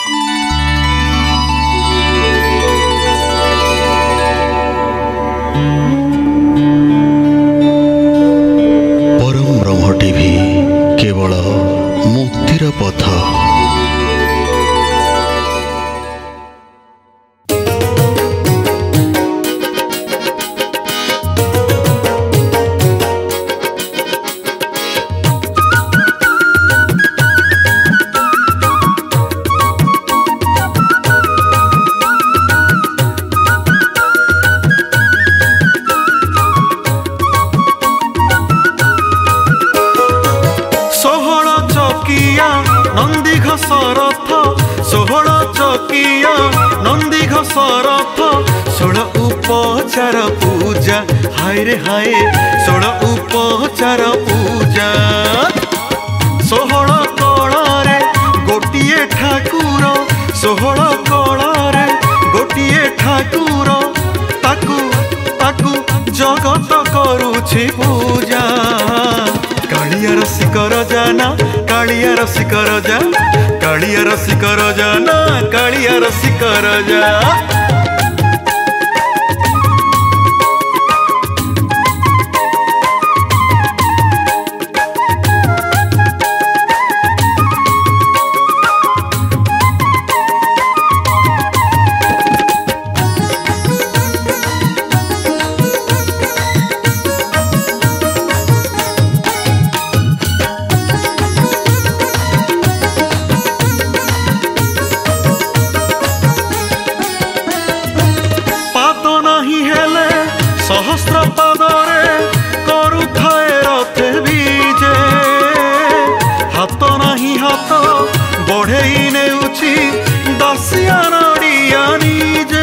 केवल मुक्तिर पथ। नंदीघोषरथ 16 चकिया नंदीघोषरथ 16 उपचार पूजा हाय रे हाय 16 उपचार पूजा 16 कलारे गोटिए ठाकुर 16 कलारे गोटिए ठाकुर ताकू ताकू जगत करुछि पूजा कालिया रसिकर जाना कालिया रसिकर जा कालिया रसिकर जाना कालिया रसिकर जा। सहस्र पदरे करुथाए रथे बीजे हाथ नहीं हाथ बढ़े नेउछि दासिया नड़िया निजे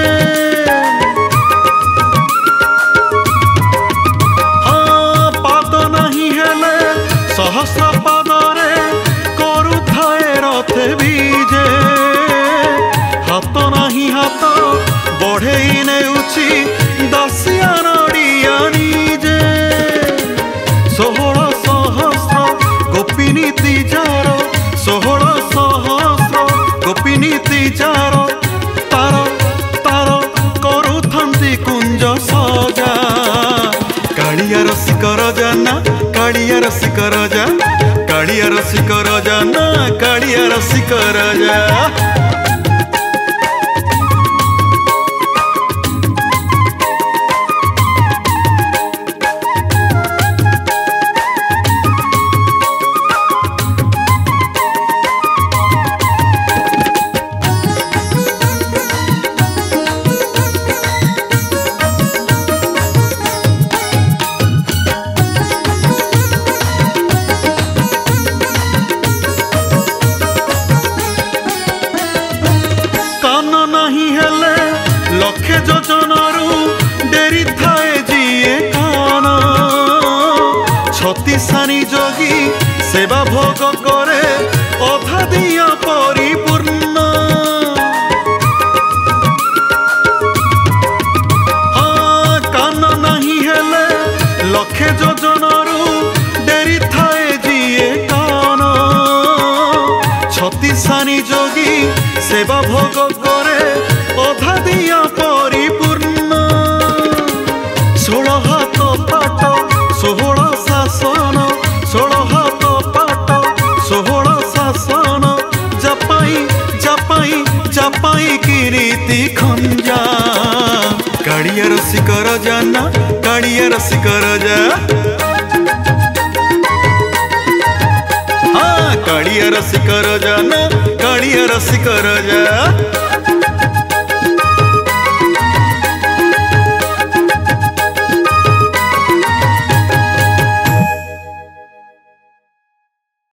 हाँ पाद नहीं हेले सहस्र पदरे करुथाए रथे बीजे हाथ नहीं हाथ बढ़े नेउछि दासिया नड़िया निजे 16 सहस्र गोपिनी तीजार 16 सहस्र गोपिनी तीजार तार तार करुथंती कुंज सजा कालिया रसिकर जाना कालिया रसिकर जा कालिया रसिकर जाना कालिया रसिकर जा। लक्षे जोजनारू डेरी थाए जीए कान छत्तीसानी जोगी सेवा भोग करे अधा दिया परिपूर्ण हाँ कान नहीं हेले लक्षे जोजनारू डेरी थाए जीए कान छत्तीसानी जोगी सेवा भोग करे अधा दिया परिपूर्ण 16 हाथ पाट 16 शासन 16 हाथ पाट 16 शासन जपाई जपाई जपाई कीर्ति खंजा कालिया रसिकर जाना कालिया रसिकर जा हाँ कालिया रसिकर जाना कालिया रसिकर जा।